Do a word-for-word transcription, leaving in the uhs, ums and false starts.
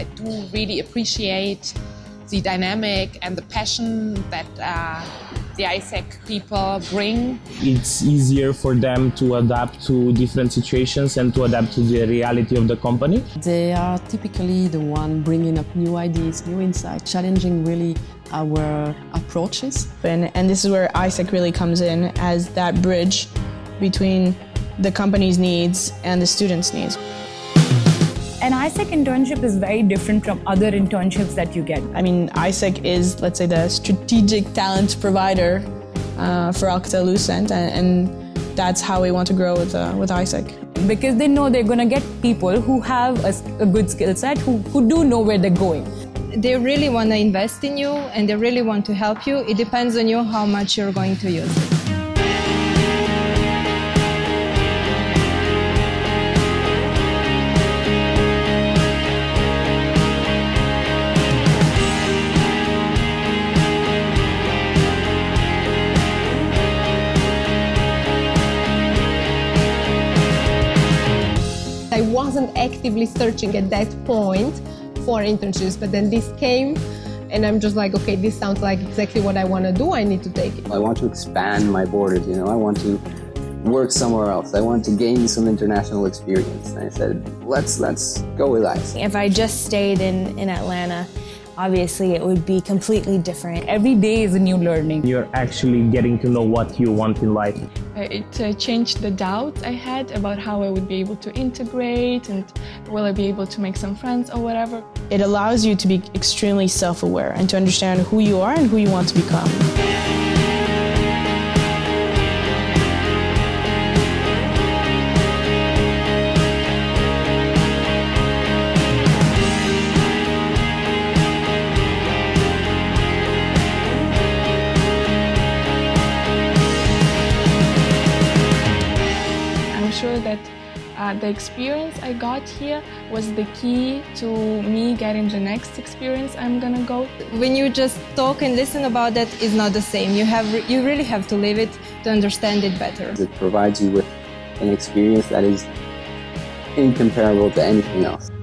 I do really appreciate the dynamic and the passion that uh, the AIESEC people bring. It's easier for them to adapt to different situations and to adapt to the reality of the company. They are typically the one bringing up new ideas, new insights, challenging really our approaches. And, and this is where AIESEC really comes in as that bridge between the company's needs and the students' needs. An AIESEC internship is very different from other internships that you get. I mean, AIESEC is, let's say, the strategic talent provider uh, for Alcatel-Lucent, and, and that's how we want to grow with, uh, with AIESEC. Because they know they're going to get people who have a, a good skill set, who, who do know where they're going. They really want to invest in you and they really want to help you. It depends on you how much you're going to use it. I wasn't actively searching at that point for internships, but then this came and I'm just like, okay, this sounds like exactly what I want to do. I need to take it. I want to expand my borders, you know, I want to work somewhere else. I want to gain some international experience. And I said, let's, let's go with AIESEC. If I just stayed in, in Atlanta, obviously it would be completely different. Every day is a new learning. You're actually getting to know what you want in life. It uh, changed the doubts I had about how I would be able to integrate and will I be able to make some friends or whatever. It allows you to be extremely self-aware and to understand who you are and who you want to become. I'm sure that uh, the experience I got here was the key to me getting the next experience I'm gonna go. When you just talk and listen about that, it's not the same. You have, you really have to live it to understand it better. It provides you with an experience that is incomparable to anything else.